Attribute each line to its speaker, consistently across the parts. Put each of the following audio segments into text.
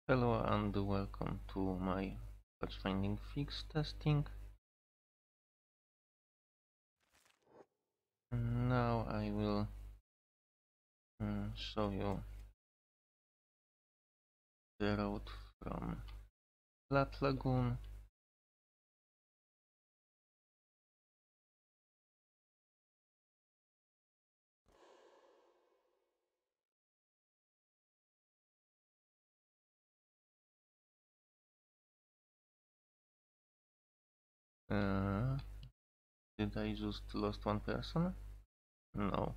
Speaker 1: Hello and welcome to my Pathfinding fix testing. Now I will show you the road from Flat Lagoon. Uh, did I just lost one person? No.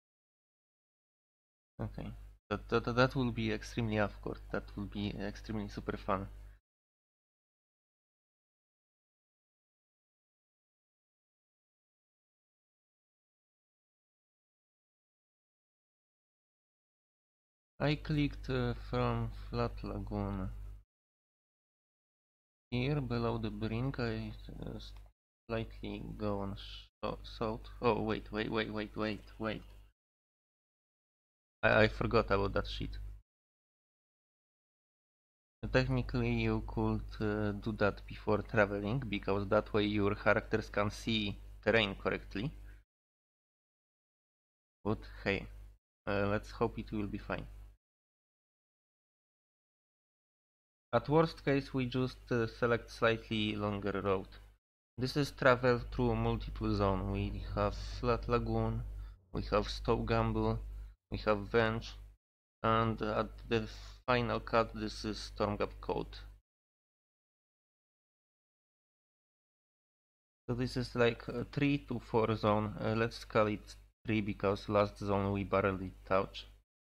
Speaker 1: Okay. That will be extremely awkward. That will be extremely super fun. I clicked from Flat Lagoon. Here below the brink I slightly go on south. Oh wait. I forgot about that sheet. Technically you could do that before traveling, because that way your characters can see terrain correctly. But hey, let's hope it will be fine. At worst case we just select slightly longer road. This is travel through multiple zones. We have Flat Lagoon, we have Stow Gamble, we have Venge, and at the final cut this is Stormgap Code. So this is like a 3 to 4 zone. Let's call it 3 because last zone we barely touch.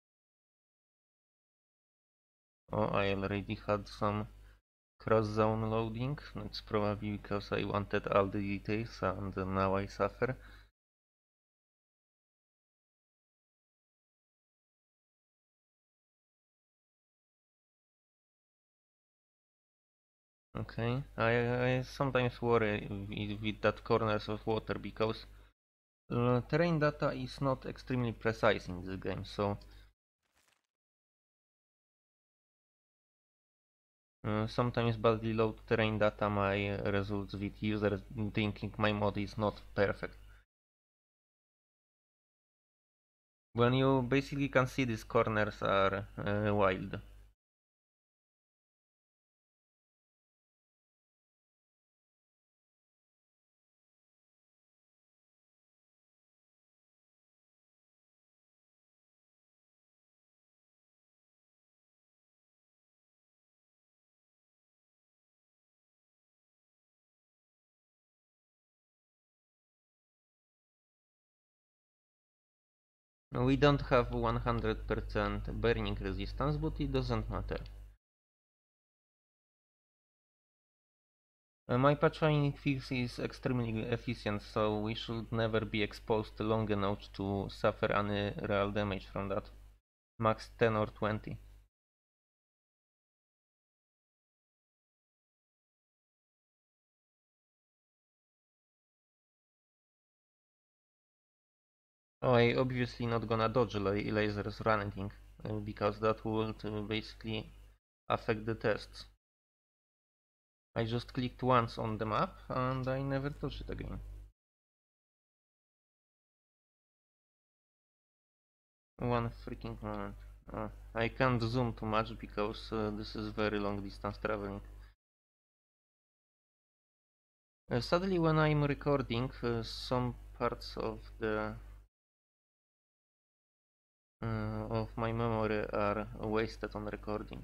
Speaker 1: Oh, I already had some cross zone loading. That's probably because I wanted all the details and now I suffer. Okay, I sometimes worry with that corners of water because terrain data is not extremely precise in this game, so sometimes badly load terrain data may result with users thinking my mod is not perfect. When you basically can see these corners are wild. We don't have 100% burning resistance, but it doesn't matter. My pathfinding fix is extremely efficient, so we should never be exposed long enough to suffer any real damage from that. Max 10 or 20. Oh, I obviously not gonna dodge lasers running, because that would basically affect the tests. I just clicked once on the map and I never touched it again. One freaking moment. I can't zoom too much because this is very long distance traveling. Sadly, when I'm recording, some parts of my memory are wasted on recording.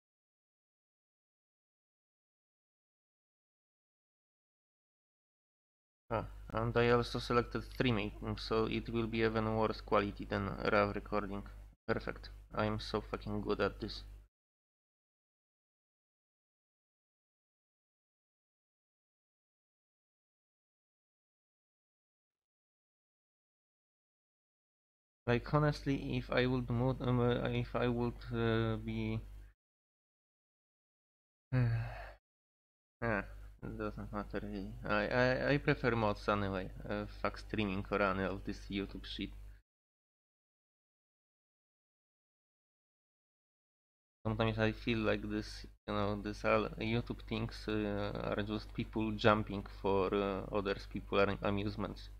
Speaker 1: And I also selected streaming, so it will be even worse quality than raw recording. Perfect. I am so fucking good at this. Like honestly, if I would be it doesn't matter really. I prefer mods anyway. Fuck streaming or any of this YouTube shit. Sometimes I feel like this, this all YouTube things are just people jumping for others people amusements.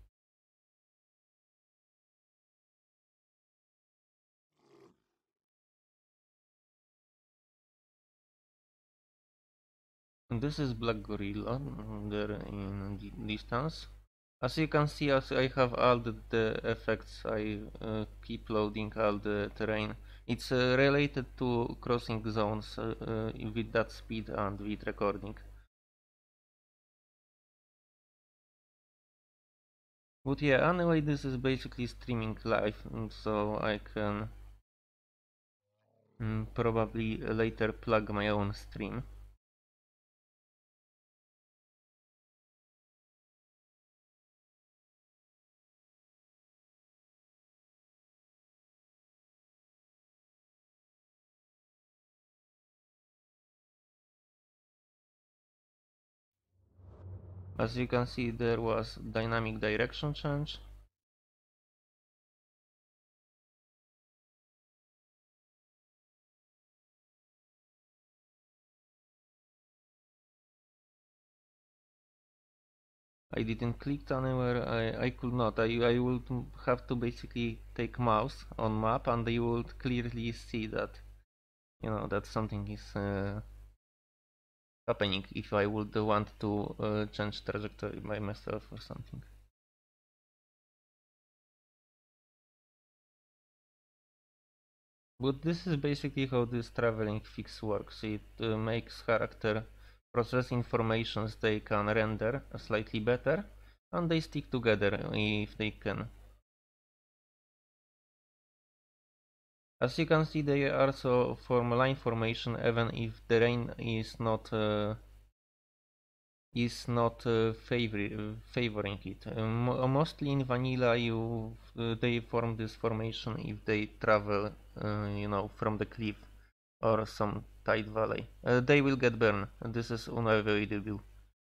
Speaker 1: And this is Black Gorilla there in distance. As you can see, as I have all the effects, I keep loading all the terrain. It's related to crossing zones with that speed and with recording. But yeah, anyway, this is basically streaming live, so I can probably later plug my own stream. As you can see, there was dynamic direction change. I didn't click anywhere, I could not. I would have to basically take mouse on map and you would clearly see that, that something is happening if I would want to change trajectory by myself or something. But this is basically how this traveling fix works. It makes character process informations they can render slightly better and they stick together if they can. As you can see, they also form line formation even if the rain is not favoring it. Mostly in vanilla, they form this formation if they travel, from the cliff or some tight valley. They will get burned. This is unavoidable.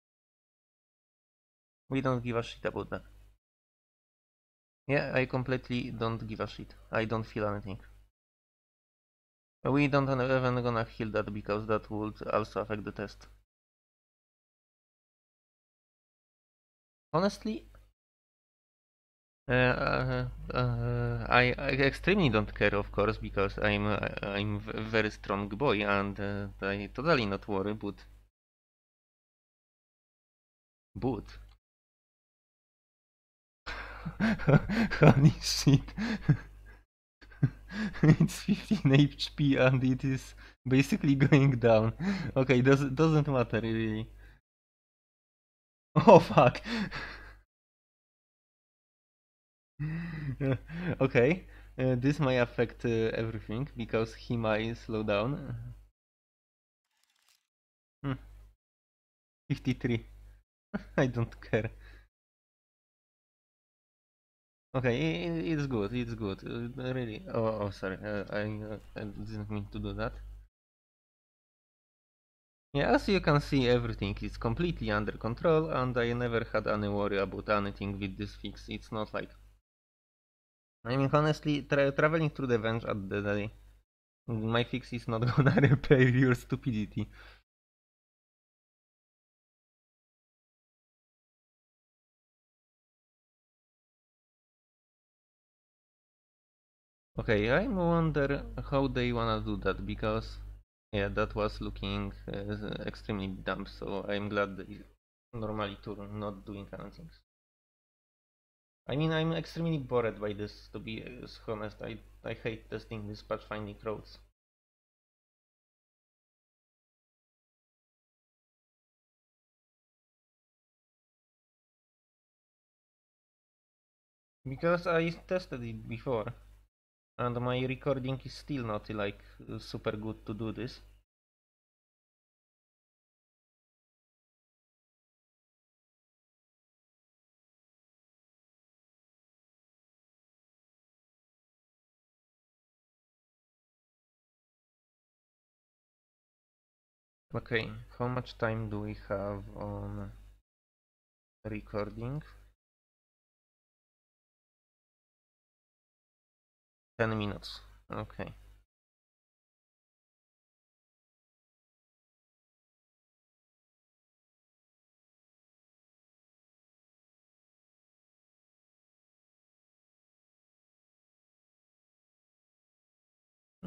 Speaker 1: We don't give a shit about that. Yeah, I completely don't give a shit. I don't feel anything. We don't even gonna heal that because that would also affect the test. Honestly, I extremely don't care, of course, because I'm a very strong boy and I totally not worry. But holy shit, it's 15 HP and it is basically going down. Okay, doesn't matter really. Oh fuck. Okay, this may affect everything because he might slow down. Hmm, 53. I don't care. Okay, it's good. It's good. Really. Oh, sorry. I didn't mean to do that. Yeah, as you can see, everything is completely under control, and I never had any worry about anything with this fix. It's not like. I mean, honestly, traveling through the venge at the day, my fix is not gonna repair your stupidity. Okay, I wonder how they wanna do that because, yeah, that was looking extremely dumb. So I'm glad they normally turn not doing anything. I mean, I'm extremely bored by this, to be honest. I hate testing these pathfinding roads. Because I tested it before, and my recording is still not like super good to do this. Okay, how much time do we have on recording? 10 minutes. Okay.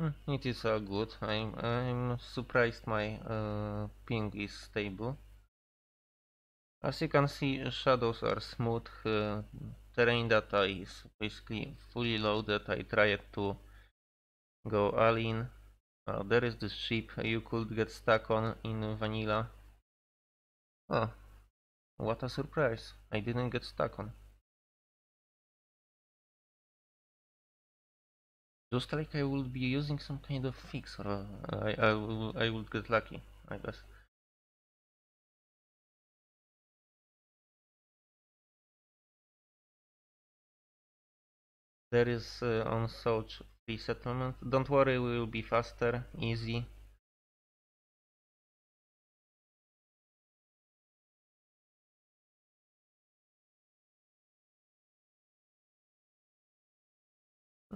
Speaker 1: It is all good. I'm surprised my ping is stable. As you can see, shadows are smooth. Terrain data is basically fully loaded. I tried to go all in. There is this ship you could get stuck on in vanilla. Oh, what a surprise! I didn't get stuck on. Just like I would be using some kind of fix, or I would get lucky, I guess. There is on Soch free settlement. Don't worry, we will be faster, easy. Hmm.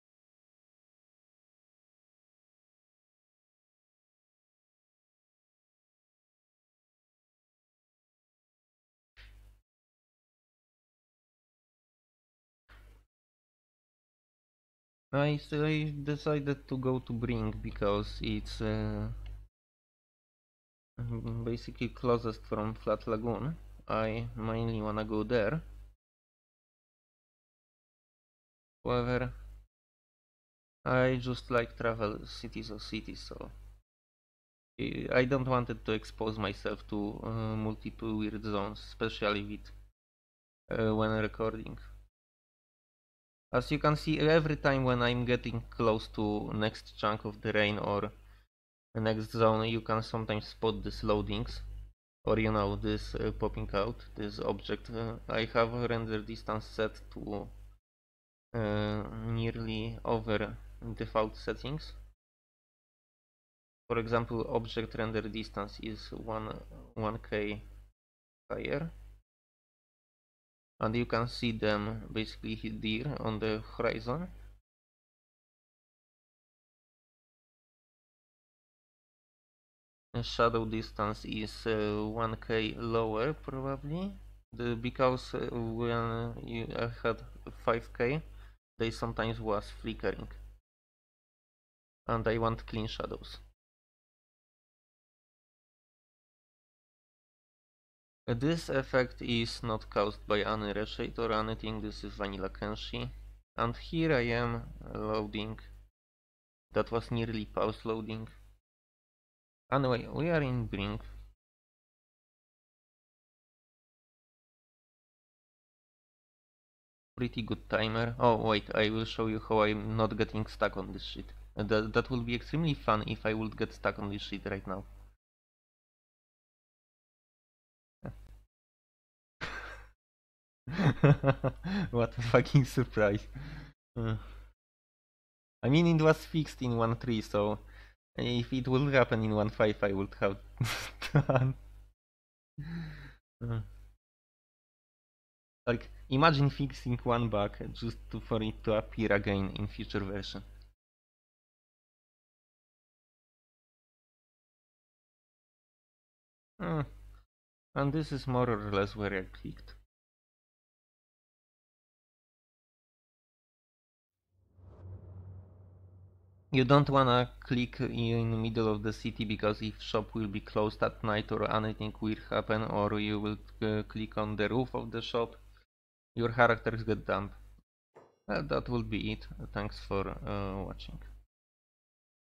Speaker 1: I decided to go to Brink because it's basically closest from Flat Lagoon. I mainly wanna go there. However, I just like travel cities or cities, so I don't want it to expose myself to multiple weird zones, especially with when recording. As you can see, every time when I'm getting close to next chunk of terrain or the next zone, you can sometimes spot these loadings, or you know, this popping out, this object. I have a render distance set to nearly over default settings. For example, object render distance is 1k higher, and you can see them basically here on the horizon. Shadow distance is 1k lower probably, because when you had 5k they sometimes was flickering, and I want clean shadows. This effect is not caused by any reshade or anything, this is vanilla Kenshi. And here I am loading. That was nearly pause loading. Anyway, we are in Brink. Pretty good timer. Oh wait, I will show you how I'm not getting stuck on this shit. That will be extremely fun if I would get stuck on this shit right now. What a fucking surprise. Uh, I mean, it was fixed in 1.3, so if it would happen in 1.5, I would have done. Uh, like, imagine fixing one bug just for it to appear again in future version. And this is more or less where I clicked. You don't wanna click in the middle of the city because if shop will be closed at night or anything will happen, or you will click on the roof of the shop, your characters get dumped. That will be it. Thanks for watching.